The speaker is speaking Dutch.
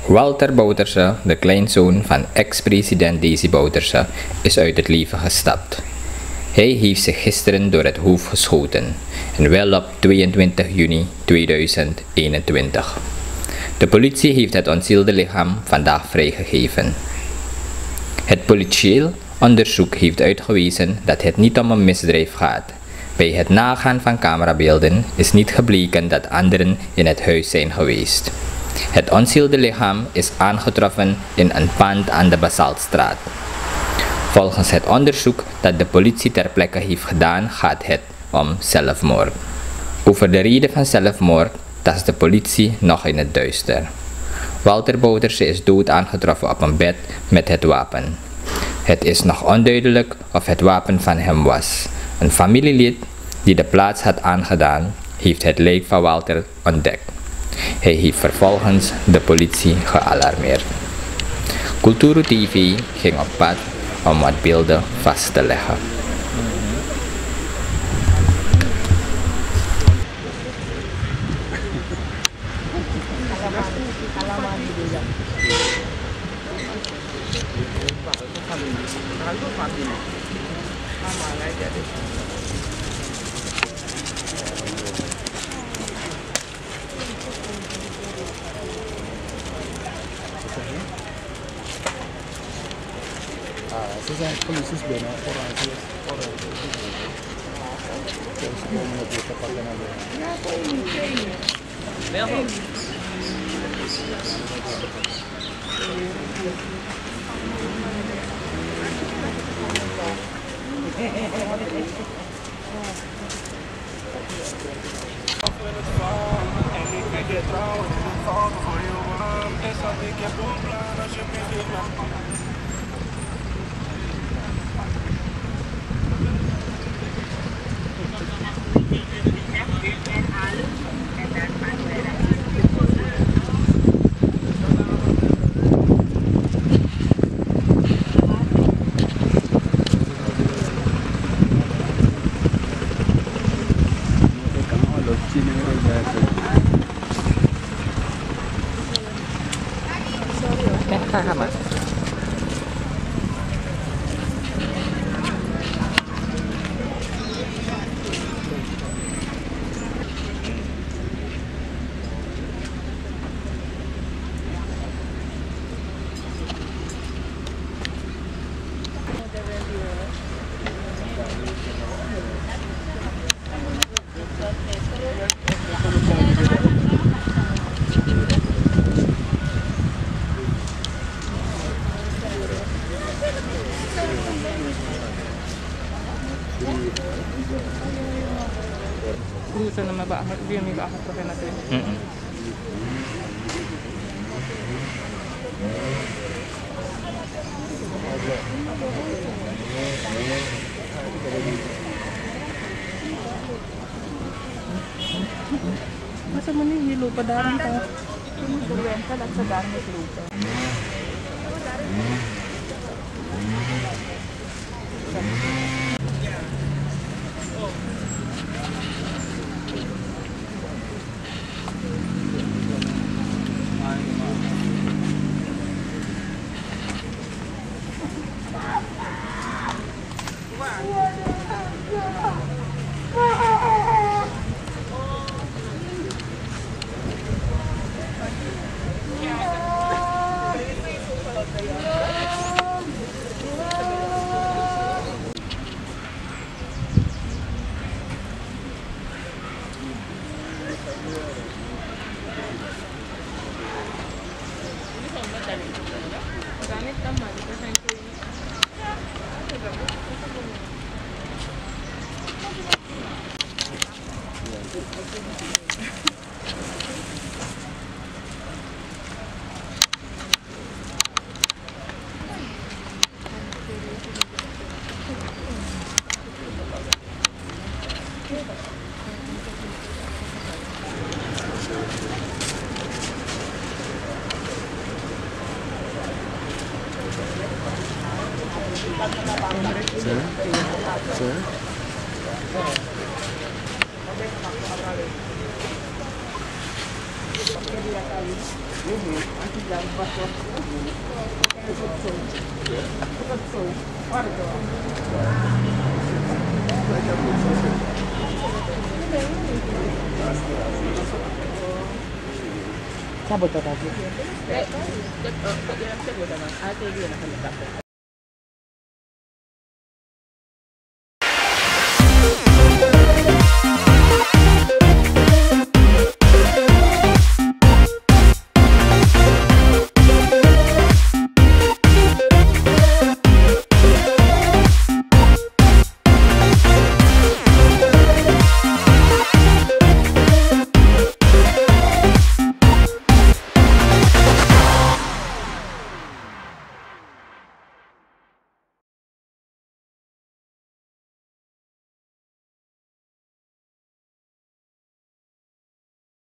Walter Bouterse, de kleinzoon van ex-president Delano Bouterse, is uit het leven gestapt. Hij heeft zich gisteren door het hoofd geschoten, en wel op 22 juni 2021. De politie heeft het ontzielde lichaam vandaag vrijgegeven. Het politieel onderzoek heeft uitgewezen dat het niet om een misdrijf gaat. Bij het nagaan van camerabeelden is niet gebleken dat anderen in het huis zijn geweest. Het ontzielde lichaam is aangetroffen in een pand aan de Basaltstraat. Volgens het onderzoek dat de politie ter plekke heeft gedaan, gaat het om zelfmoord. Over de reden van zelfmoord tast de politie nog in het duister. Walter Bouterse is dood aangetroffen op een bed met het wapen. Het is nog onduidelijk of het wapen van hem was. Een familielid die de plaats had aangedaan, heeft het lijk van Walter ontdekt. Hij heeft vervolgens de politie gealarmeerd. Kulturu TV ging op pad om wat beelden vast te leggen. Ze zijn polities binnen voor ons. Gusto naman ba ang aangetroffen natin? Masa mo ni lupa darang ka? Kumbenta lang sa darang ng lupa. Sir? Sir? Sabot na tayo.